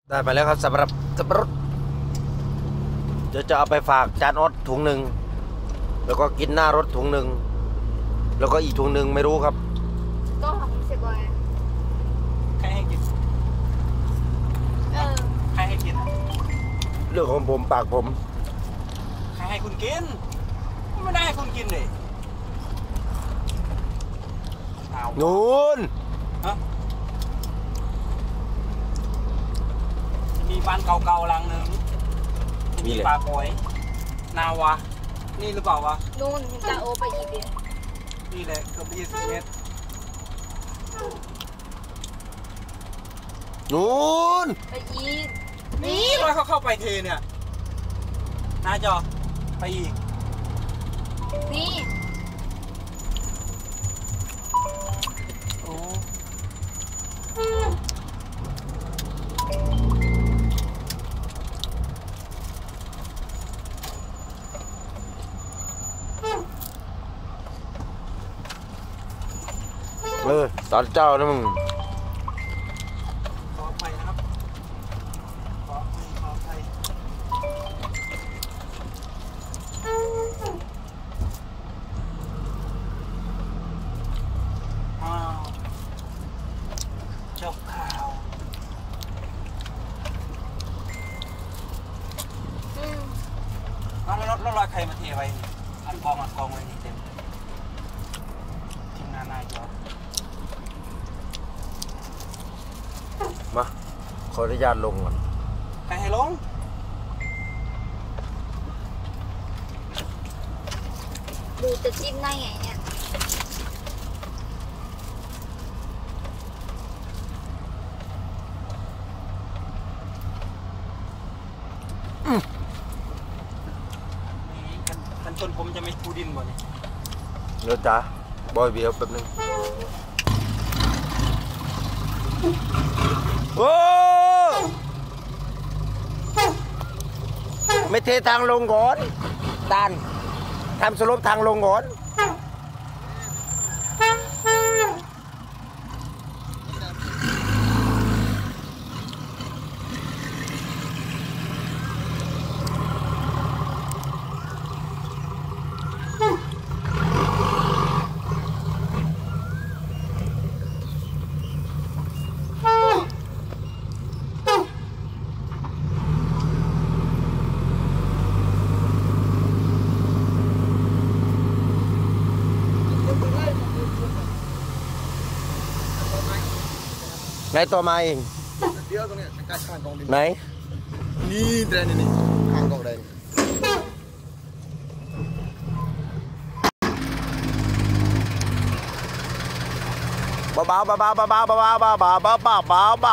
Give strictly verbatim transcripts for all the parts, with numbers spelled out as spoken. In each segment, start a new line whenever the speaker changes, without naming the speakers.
ได้มาแล้วครับสำหรับสับปะรดเดี๋ยวจะเอาไปฝากจานออดถุงหนึ่งแล้วก็กินหน้ารถถุงหนึ่งแล้วก็อีกถุงหนึ่งไม่รู้ครับ
ก็ของเสียบอย
ใครให้กิน
เออ
ใครให้กิน
เรื่องของผมปากผม
ใครให้คุณกินไม่ได้ให้คุณกินเลย
นู่น
มีบ้านเก่าๆหลังหนึ่งมีปลาโอยนาวะนี่หรือเปล่าวะ
นู่นจะโอไปอีกเดียว
นี่แหละเกือบยี่สิบเมตร
นู่น
ไปอีก
นี่เราเขาเข้าไปเทเนี่ยน่าจะไปอีก
นี่
โอ้
เออสอนเจ้านะมึง
ขอไปนะครับขอไปขอไปอ้าวจบข่าว
อืม
แล้วรถรถลอยใครมาเทไว้อันกองอันกองไว้นี่เต็มทีมงานนายจอ
มาขออนุญาตลงก่อน
ใครให้ลง
ดูจะจิ้มได้ไงเนี่ย
นี่กันกันชนผมจะไม่คูดินบ่เนี่ย
เดี๋ยวจ้าบอยเบียร์แป๊บนึงโอ้ไม่เททางลงก่อนตานทำสลบทางลงก่อนไหนตัวมาเอง
เดียวตรงนี้ใกล้ข้างกองดิน
ไหน
นี่เดนนี่ข้างกองแดง
เบาเบาเบาเบาเบาเบาเบาเบาเบาเบาเบาเบาเบาเบา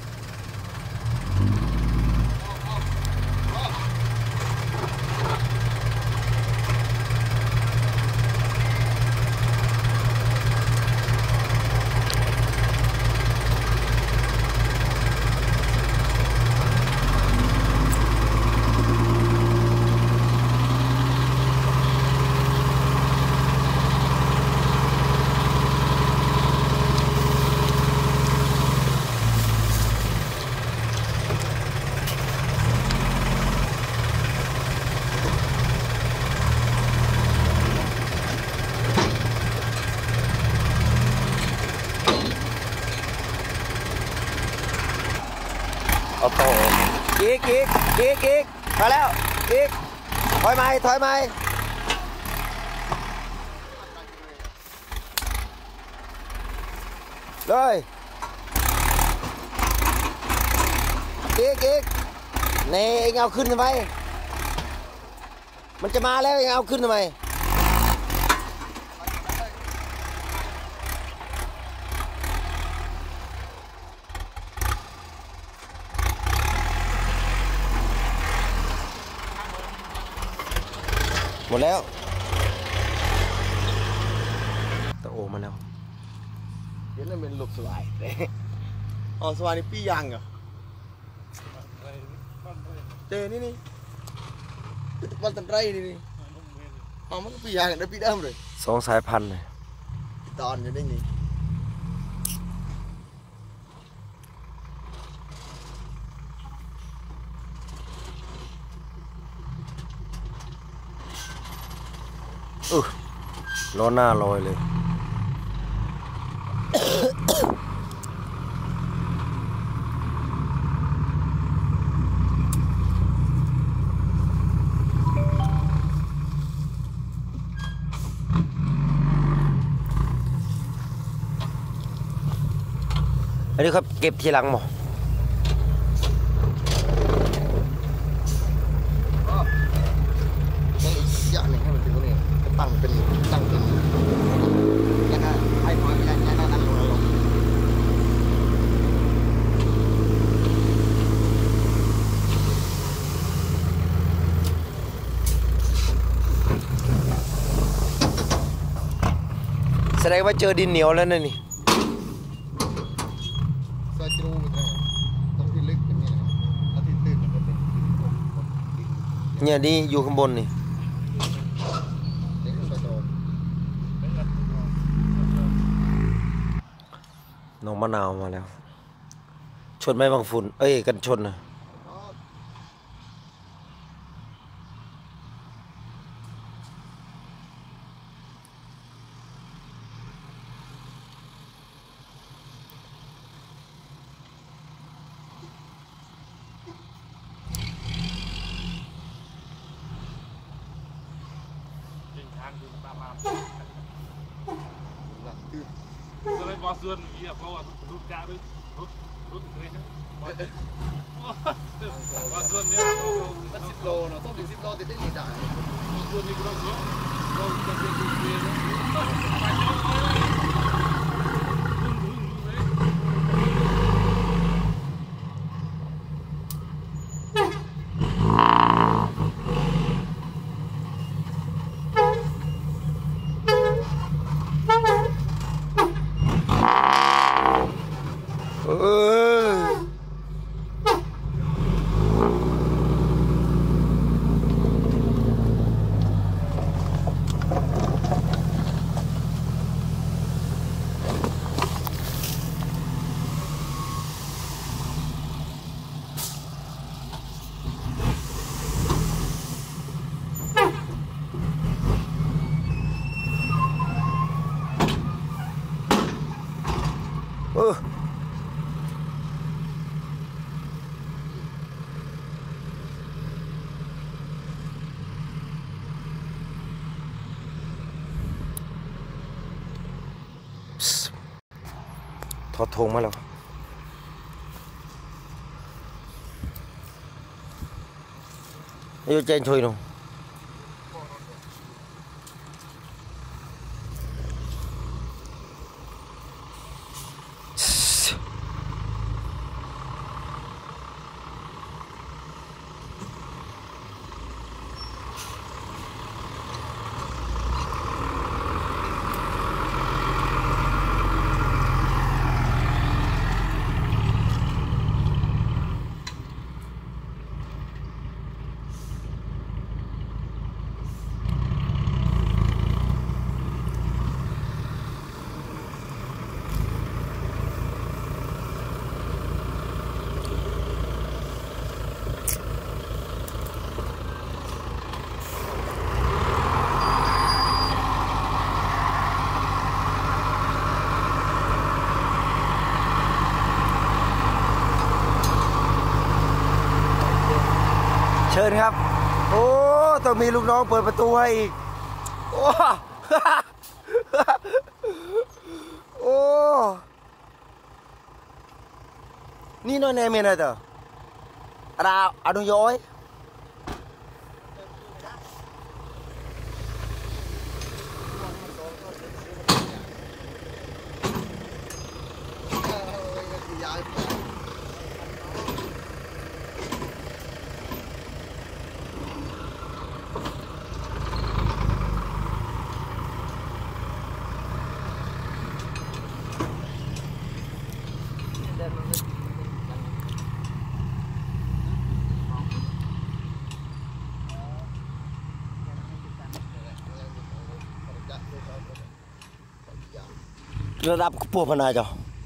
เอาโตอีกอีกอีกอีกมาแล้วอีกถอยมาถอยมาเลยอีกอีกนี่เองเอาขึ้นทำไมมันจะมาแล้วเองเอาขึ้นทำไมหมดแล้วตะโอมาแล้ว
เห็นแล้วเป็นหลบสวายอ๋อสวายนี่ปียังเหรอเจนี่นี่วันตันไรนี่นี่อ๋อมันก็ปียังได้ปีดำเลย
สองสายพันธุ์เลย
ตอนอยู่ได้ไง
อ
เออล้อหน้าลอยเลยอันนี้ครับเก็บทีหลังหมอ
อย่างหนึ่งให้มันเป็นตัวนี้ก็ตั้งเป็นตั้งเป็นแล้วก็ให้พอยไปแล้วนั่นนั่นลงลง
แสดงว่าเจอดินเหนียวแล้วนะนี่
ซอยจูมันได้ตรงที่ลึกอย่างนี้นะครับแล้วที่ตื้นมันก็เป็นดิน
เนี่ยนี่อยู่ข้างบนนี่
เด็กซอยโต
น้องมะนาวมาแล้ว ชนไม้บางฝุ่นเอ้ยกันชนนะ
ก็เลยบอสส่วนเยี่ยเพราะว่ารูปจ้าด้วยรูปรูปเลยนะบอสส่วนเนี้ย
มันสิบโลเนาะต้องถึงสิบโลติดได้ดีได้
บอสส่วนนี้ก็ต้องเราจะเป็นดูเรียน
เออเออถอดธงมาแล้วอายุเจนช่วยหน่อยเชิญครับโอ้ต้องมีลูกน้องเปิดประตูให้อีกโอ้ โอ้นี่น้อยแน่เมียนะเด้อเราอนุย้อยระดับพวกพนาจ้ะ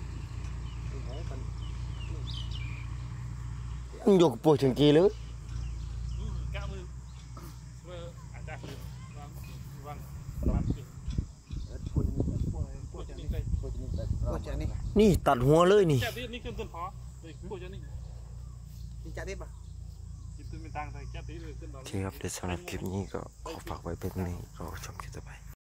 ยกปูถึงกี่เลย
ก้ามือเมื่ออาจารย์วางวาง
นี่ตัดหัวเลยนี่
แก้ที่นี่ขึ้นต้นพอเลยพูดจะนี่
นี่จะได้ปะ
กินต้นเป็นตังใส่แก้ที่เลยขึ้นตอน
โอเคครับเดี๋ยวสำหรับคลิปนี้ก็ขอฝากไว้เป็นนี้รอชมคลิปต่อไป